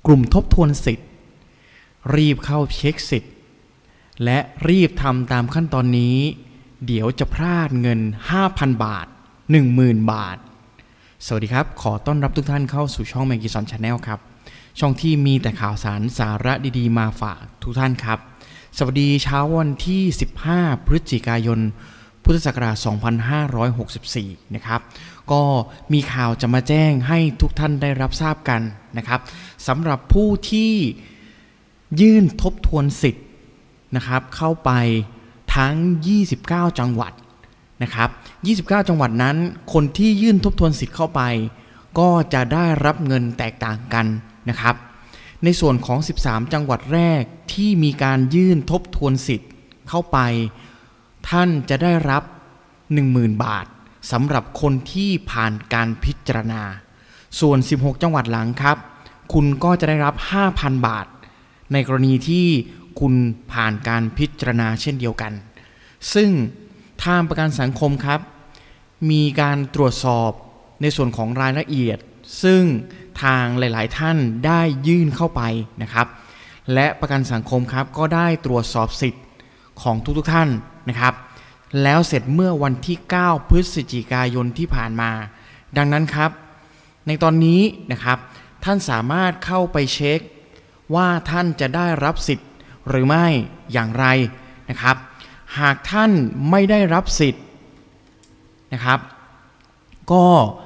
กลุ่มทบทวนสิทธิ์รีบเข้าเช็คสิทธิ์และรีบทำตามขั้นตอนนี้เดี๋ยวจะพลาดเงิน 5,000 บาท 10,000 บาทสวัสดีครับขอต้อนรับทุกท่านเข้าสู่ช่อง Magison Channel ครับช่องที่มีแต่ข่าวสาระดีๆมาฝากทุกท่านครับสวัสดีเช้าวันที่15พฤศจิกายนพุทธศักราช2564นะครับก็มีข่าวจะมาแจ้งให้ทุกท่านได้รับทราบกันนะครับสำหรับผู้ที่ยื่นทบทวนสิทธิ์นะครับเข้าไปทั้ง29จังหวัดนะครับ29จังหวัดนั้นคนที่ยื่นทบทวนสิทธิ์เข้าไปก็จะได้รับเงินแตกต่างกันนะครับในส่วนของ13จังหวัดแรกที่มีการยื่นทบทวนสิทธิ์เข้าไปท่านจะได้รับ 10,000 บาทสำหรับคนที่ผ่านการพิจารณาส่วน16จังหวัดหลังครับคุณก็จะได้รับ 5,000 บาทในกรณีที่คุณผ่านการพิจารณาเช่นเดียวกันซึ่งทางประกันสังคมครับมีการตรวจสอบในส่วนของรายละเอียดซึ่งทางหลายๆท่านได้ยื่นเข้าไปนะครับและประกันสังคมครับก็ได้ตรวจสอบสิทธิ์ของทุกท่านนะครับแล้วเสร็จเมื่อวันที่9พฤศจิกายนที่ผ่านมาดังนั้นครับในตอนนี้นะครับท่านสามารถเข้าไปเช็คว่าท่านจะได้รับสิทธิ์หรือไม่อย่างไรนะครับหากท่านไม่ได้รับสิทธิ์นะครับก็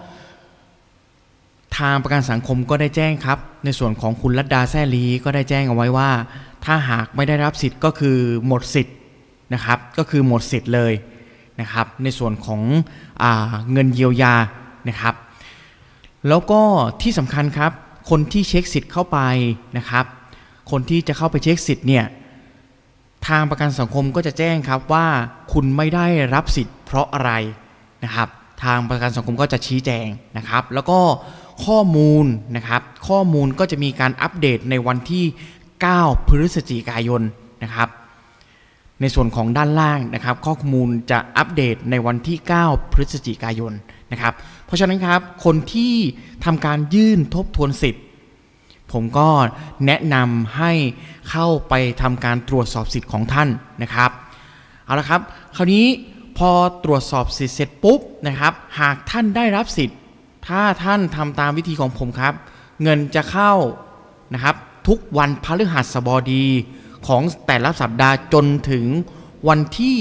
ทางประกันสังคมก็ได้แจ้งครับในส่วนของคุณรัตดาแซ่ลีก็ได้แจ้งเอาไว้ว่าถ้าหากไม่ได้รับสิทธิ์ก็คือหมดสิทธิ์นะครับก็คือหมดสิทธิ์เลยนะครับในส่วนของเงินเยียวยานะครับแล้วก็ที่สำคัญครับคนที่เช็คสิทธิ์เข้าไปนะครับคนที่จะเข้าไปเช็คสิทธิ์เนี่ยทางประกันสังคมก็จะแจ้งครับว่าคุณไม่ได้รับสิทธิ์เพราะอะไรนะครับทางประกันสังคมก็จะชี้แจงนะครับแล้วก็ข้อมูลนะครับข้อมูลก็จะมีการอัปเดตในวันที่9พฤศจิกายนนะครับในส่วนของด้านล่างนะครับข้อมูลจะอัปเดตในวันที่9พฤศจิกายนนะครับเพราะฉะนั้นครับคนที่ทำการยื่นทบทวนสิทธิ์ผมก็แนะนำให้เข้าไปทำการตรวจสอบสิทธิ์ของท่านนะครับเอาละครับคราวนี้พอตรวจสอบสิทธิ์เสร็จปุ๊บนะครับหากท่านได้รับสิทธิ์ถ้าท่านทำตามวิธีของผมครับเงินจะเข้านะครับทุกวันพฤหัสบดีของแต่ละสัปดาห์จนถึงวันที่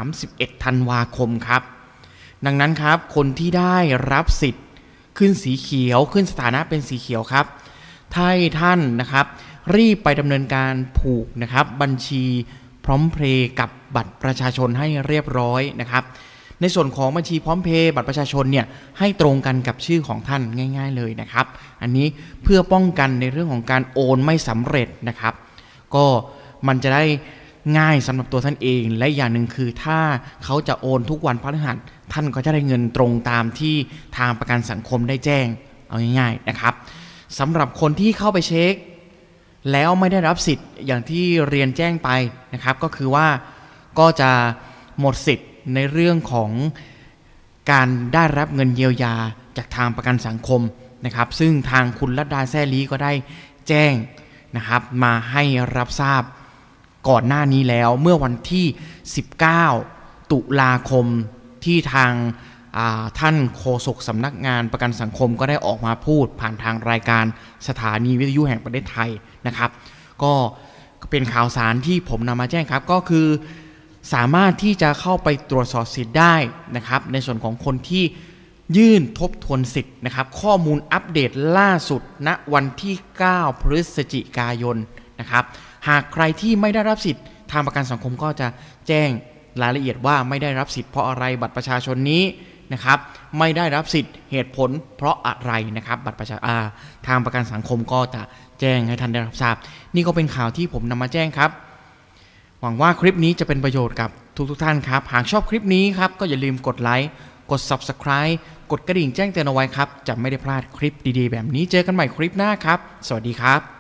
31ธันวาคมครับดังนั้นครับคนที่ได้รับสิทธิ์ขึ้นสีเขียวขึ้นสถานะเป็นสีเขียวครับถ้าท่านนะครับรีบไปดำเนินการผูกนะครับบัญชีพร้อมเพย์กับบัตรประชาชนให้เรียบร้อยนะครับในส่วนของบัญชีพร้อมเพย์บัตรประชาชนเนี่ยให้ตรงกันกับชื่อของท่านง่ายๆเลยนะครับอันนี้เพื่อป้องกันในเรื่องของการโอนไม่สำเร็จนะครับก็มันจะได้ง่ายสำหรับตัวท่านเองและอย่างหนึ่งคือถ้าเขาจะโอนทุกวันพฤหัสท่านก็จะได้เงินตรงตามที่ทางประกันสังคมได้แจ้งเอาง่ายๆนะครับสำหรับคนที่เข้าไปเช็คแล้วไม่ได้รับสิทธิ์อย่างที่เรียนแจ้งไปนะครับก็คือว่าก็จะหมดสิทธิ์ในเรื่องของการได้รับเงินเยียวยาจากทางประกันสังคมนะครับซึ่งทางคุณรัตดาแซ่ลีก็ได้แจ้งนะครับมาให้รับทราบก่อนหน้านี้แล้วเมื่อวันที่19ตุลาคมที่ทางท่านโฆษกสำนักงานประกันสังคมก็ได้ออกมาพูดผ่านทางรายการสถานีวิทยุแห่งประเทศไทยนะครับก็เป็นข่าวสารที่ผมนำมาแจ้งครับก็คือสามารถที่จะเข้าไปตรวจสอบสิทธิ์ได้นะครับในส่วนของคนที่ยื่นทบทวนสิทธิ์นะครับข้อมูลอัปเดตล่าสุดณวันที่9พฤศจิกายนนะครับหากใครที่ไม่ได้รับสิทธิ์ทางประกันสังคมก็จะแจ้งรายละเอียดว่าไม่ได้รับสิทธิ์เพราะอะไรบัตรประชาชนนี้นะครับไม่ได้รับสิทธิ์เหตุผลเพราะอะไรนะครับบัตรประชาทางประกันสังคมก็จะแจ้งให้ท่านได้รับทราบนี่ก็เป็นข่าวที่ผมนำมาแจ้งครับหวังว่าคลิปนี้จะเป็นประโยชน์กับทุกท่านครับหากชอบคลิปนี้ครับก็อย่าลืมกดไลค์กด Subscribe กดกระดิ่งแจ้งเตือนเอาไว้ครับจะไม่ได้พลาดคลิปดีๆแบบนี้เจอกันใหม่คลิปหน้าครับสวัสดีครับ